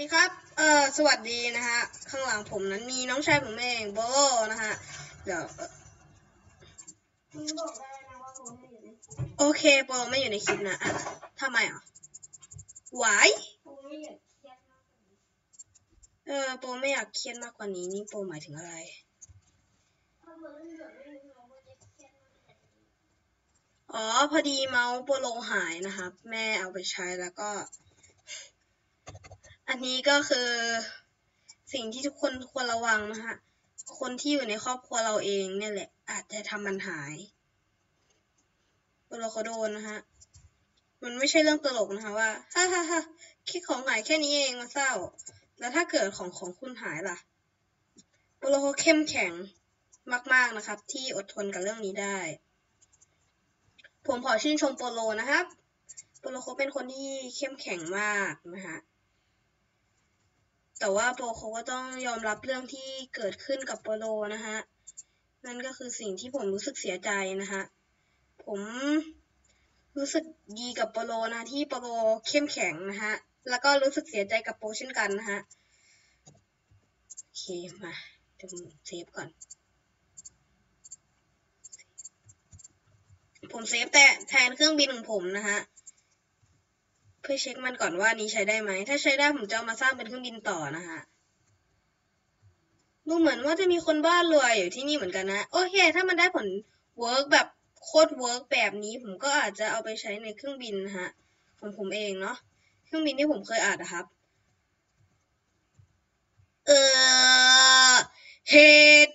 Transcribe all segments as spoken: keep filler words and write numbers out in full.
ดีครับเอ่อสวัสดีนะฮะข้างหลังผมนั้นมีน้องชายผมเองโบนะฮะเดี๋ยวโอเคโบไม่อยู่ในคลิปนะอ่ะทำไมอ่ะไหวเออโบไม่อยากเครียดมากกว่านี้นี่โบหมายถึงอะไรอ๋อพอดีเมาส์โบโลหายนะครับแม่เอาไปใช้แล้วก็อันนี้ก็คือสิ่งที่ทุกคนควรระวังนะฮะคนที่อยู่ในครอบครัวเราเองเนี่ยแหละอาจจะทำมันหายโบโลเขาโดนนะฮะมันไม่ใช่เรื่องตลกนะคะว่าฮ่าฮ่าฮ่าคิดของหายแค่นี้เองมาเศร้าแล้วถ้าเกิดของของคุณหายล่ะโปโลเขาเข้มแข็งมากๆนะครับที่อดทนกับเรื่องนี้ได้ผมขอชื่นชมโปโลนะครับโปโลเขาเป็นคนที่เข้มแข็งมากนะฮะแต่ว่าโปโลเขาก็ต้องยอมรับเรื่องที่เกิดขึ้นกับโปโลนะฮะนั่นก็คือสิ่งที่ผมรู้สึกเสียใจนะฮะผมรู้สึกดีกับโปโลนะที่โปโลเข้มแข็งนะฮะแล้วก็รู้สึกเสียใจกับโปเช่นกันนะฮะโอเคมาเดี๋ยวผมเซฟก่อนผมเซฟแต่แทนเครื่องบินของผมนะฮะเพื่อเช็คมันก่อนว่านี้ใช้ได้ไหมถ้าใช้ได้ผมจะเอามาสร้างเป็นเครื่องบินต่อนะฮะดูเหมือนว่าจะมีคนบ้ารวยอยู่ที่นี่เหมือนกันนะโอเคถ้ามันได้ผลเวิร์กแบบโคตรเวิร์กแบบนี้ผมก็อาจจะเอาไปใช้ในเครื่องบินนะฮะของผมเองเนาะเครื่องบินที่ผมเคยอ่านนะครับเออเฮด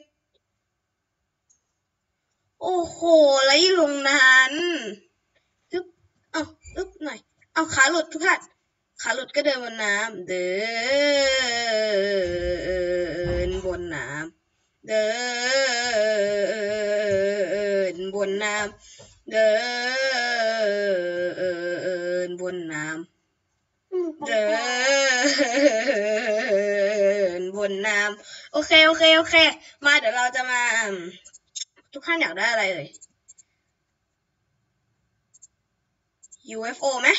โอ้โหแล้วอยู่ตรงนั้นอึ๊บเอาอึ๊บหน่อยเอาขาหลุดทุกท่านขาหลุดก็เดินบนน้ำเดินบนน้ำเดินบนน้ำเดินบนน้ำเดินบนน้ำโอเคโอเคโอเคมาเดี๋ยวเราจะมาทุกท่านอยากได้อะไรเลย ยู เอฟ โอ ไหม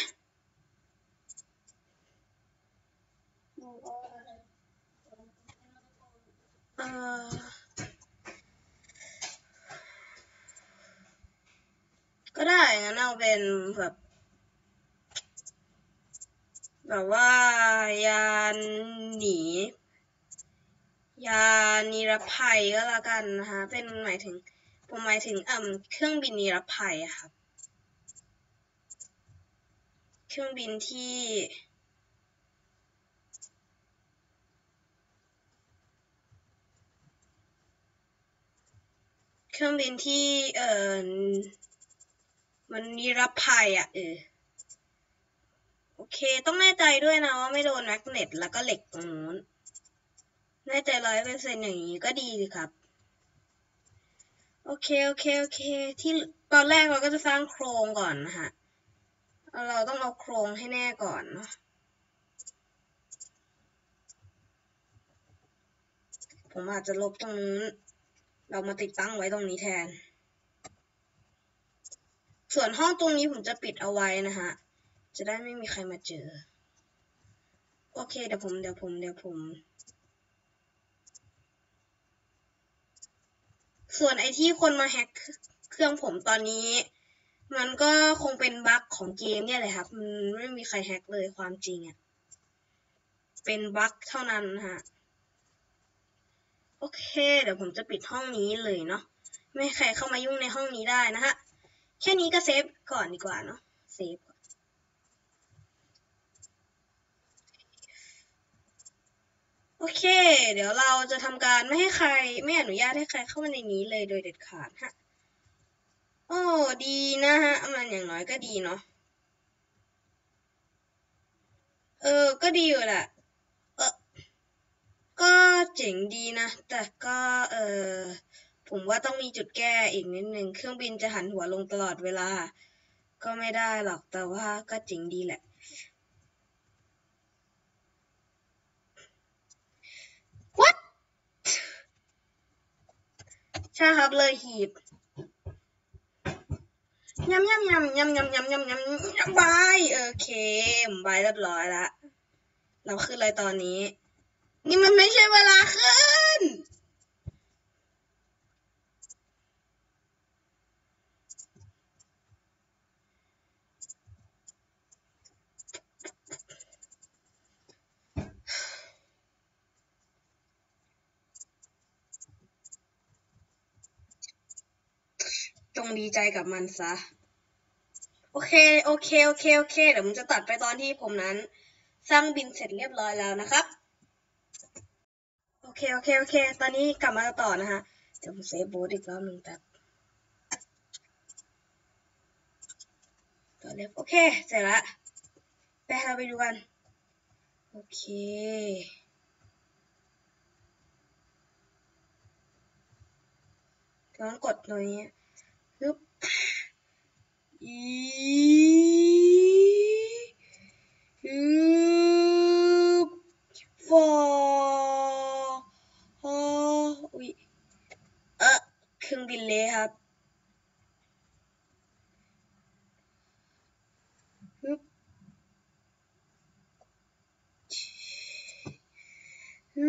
เออก็ได้งั้นเอาเป็นแบบแบบว่ายานหนียานนิรภัยก็แล้วกันนะคะเป็นหมายถึงผมหมายถึงอ่ำเครื่องบินนิรภัยครับเครื่องบินที่เครื่องบินที่เอ่อมันนิรภัยอ่ะเออโอเคต้องแน่ใจด้วยนะว่าไม่โดนแมกเนตแล้วก็เหล็กตรงนู้นแน่ใจร้อยเปอร์เซ็นต์อย่างนี้ก็ดีสิครับโอเคโอเคโอเคที่ตอนแรกเราก็จะสร้างโครงก่อนนะฮะเราต้องเอาโครงให้แน่ก่อนเนาะผมอาจจะลบตรงนู้นเรามาติดตั้งไว้ตรงนี้แทนส่วนห้องตรงนี้ผมจะปิดเอาไว้นะฮะจะได้ไม่มีใครมาเจอโอเคเดี๋ยวผมเดี๋ยวผมเดี๋ยวผมส่วนไอที่คนมาแฮกเครื่องผมตอนนี้มันก็คงเป็นบั๊กของเกมเนี่ยแหละครับมันไม่มีใครแฮกเลยความจริงอ่ะเป็นบั๊กเท่านั้นนะฮะโอเคเดี๋ยวผมจะปิดห้องนี้เลยเนาะไม่ให้ใครเข้ามายุ่งในห้องนี้ได้นะฮะแค่นี้ก็เซฟก่อนดีกว่าเนาะเซฟโอเคเดี๋ยวเราจะทำการไม่ให้ใครไม่อนุญาตให้ใครเข้ามาในนี้เลยโดยเด็ดขาดฮะโอ้ดีนะฮะมันอย่างน้อยก็ดีเนาะเออก็ดีอยู่แหละเออก็เจ๋งดีนะแต่ก็เออผมว่าต้องมีจุดแก้อีกนิดนึงเครื่องบินจะหันหัวลงตลอดเวลาก็ไม่ได้หรอกแต่ว่าก็เจ๋งดีแหละWhat ใช่ครับเลยหีบยำยำยำยำยำยำยำยำยำบายโอเคบายเรียบร้อยละเราขึ้นเลยตอนนี้นี่มันไม่ใช่เวลาขึ้นจงดีใจกับมันซะโอเคโอเคโอเคโอเคเดี๋ยวผมจะตัดไปตอนที่ผมนั้นสร้างบินเสร็จเรียบร้อยแล้วนะครับโอเคโอเคโอเคตอนนี้กลับมาต่อนะฮะเดี๋ยวผมเซฟบูทอีกรอบหนึ่งแป๊บต่อเล็บโอเคเสร็จละไปเราไปดูกันโอเคต้องกดตรงนี้ปึ๊บอีฮึบฟอฮออุ้ยเออเครื่องบินเละครับฮึบฮึ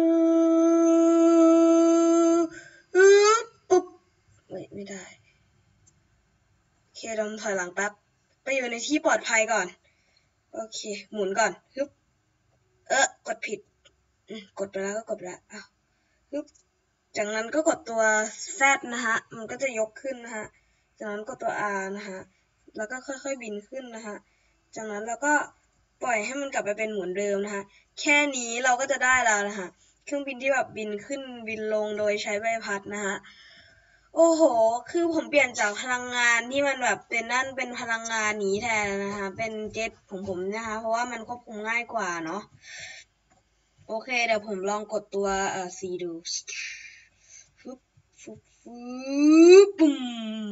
บฮึบปุ๊บไม่ไม่ได้โอเคเราถอยหลังแป๊บไปอยู่ในที่ปลอดภัยก่อนโอเคหมุนก่อนฮึบเออกดผิดกดไปแล้วก็กดไปแล้วอ้าวฮึบจากนั้นก็กดตัว Z นะฮะมันก็จะยกขึ้นนะฮะจากนั้นกดตัว R นะฮะแล้วก็ค่อยๆบินขึ้นนะฮะจากนั้นเราก็ปล่อยให้มันกลับไปเป็นเหมือนเดิมนะฮะแค่นี้เราก็จะได้แล้วนะฮะเครื่องบินที่แบบบินขึ้นบินลงโดยใช้ใบพัดนะฮะโอ้โหคือผมเปลี่ยนจากพลังงานที่มันแบบเป็นนั่นเป็นพลังงานหนีแทนนะคะเป็นเจ็ตของผมนะคะเพราะว่ามันควบคุมง่ายกว่าเนาะโอเคเดี๋ยวผมลองกดตัวเอ่อ C ดูฟึบฟึบฟึบปุ้ม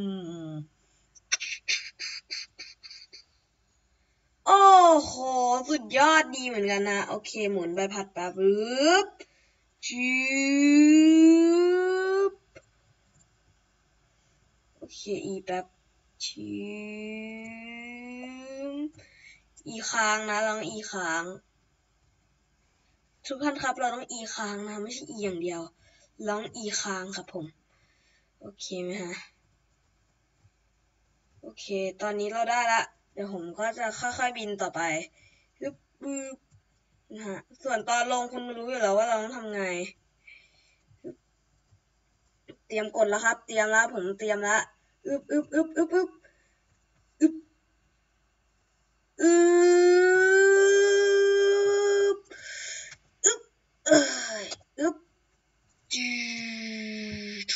โอ้โหสุดยอดดีเหมือนกันนะโอเคหมุนใบพัดแป๊บปึ๊บจืบโอเคอีแป๊บชืบอีค้างนะลองอีค้างทุกท่านครับเราต้องอีค้างนะไม่ใช่อีอย่างเดียวลองอีค้างครับผมโอเคไหมฮะโอเคตอนนี้เราได้ละเดี๋ยวผมก็จะค่อยๆบินต่อไปปึ๊บปึ๊บนะฮะส่วนตอนลงคุณรู้อยู่แล้วว่าเราต้องทำไงเตรียมกดแล้วครับเตรียมแล้วผมเตรียมแล้วอึบอึบอึบอึบอึบอึบอึบอึบเอ้ยอึบจืด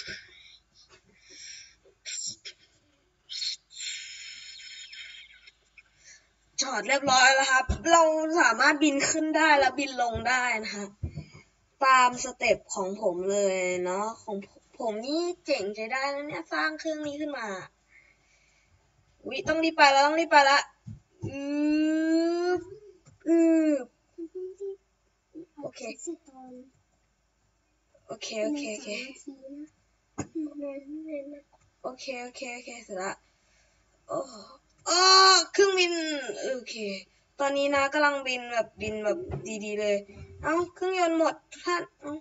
จอดเรียบร้อยแล้วครับเราสามารถบินขึ้นได้และบินลงได้นะคะตามสเต็ปของผมเลยเนาะของผมนี่เจ๋งใช้ได้แล้วเนี่ยสร้างเครื่องนี้ขึ้นมาวิต้องรีบไปแล้วต้องรีบไปละอืออือโอเคโอเคโอเคโอเคโอเคโอเคโอเคเสร็จละโอ้โอ้เครื่องบินโอเคตอนนี้นะกำลังบินแบบบินแบบดีๆเลยเอ้าเครื่องยนต์หมดท่านเอ้า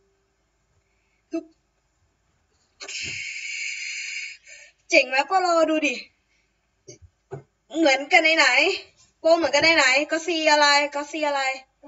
เจ๋งไหมปอลดูดิเหมือนกันไหนๆโปเหมือนกันไหนๆก็ซีอะไรก็ซีอะไร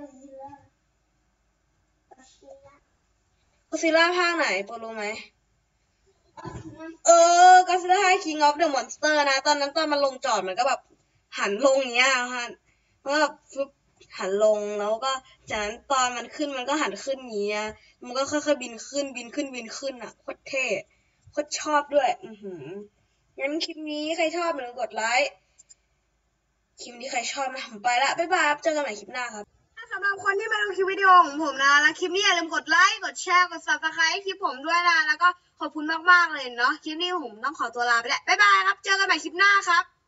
ก็ซีล่าภาคไหนโปรู้ไหมเออก็ซีล่า King of the Monster นะตอนนั้นตอนมันลงจอดมันก็แบบหันลงอย่างเงี้ยฮะแล้วแบบฟึบหันลงแล้วก็จากนั้นตอนมันขึ้นมันก็หันขึ้นอย่างเงี้ยมันก็ค่อยๆบินขึ้นบินขึ้นบินขึ้นอ่ะโคตรเท่โคตรชอบด้วยอือหืองั้นคลิปนี้ใครชอบอย่าลืมกดไลค์คลิปนี้ใครชอบนะผมไปละบ๊ายบายเจอกันใหม่คลิปหน้าครับสำหรับคนที่มาดูคลิปวิดีโอของผมนะแล้วคลิปนี้อย่าลืมกดไลค์กดแชร์กด ซับสไครบ์ คลิปผมด้วยนะแล้วก็ขอบคุณมากๆเลยเนาะคลิปนี้ผมต้องขอตัวลาไปแล้วบ๊ายบายครับเจอกันใหม่คลิปหน้าครับ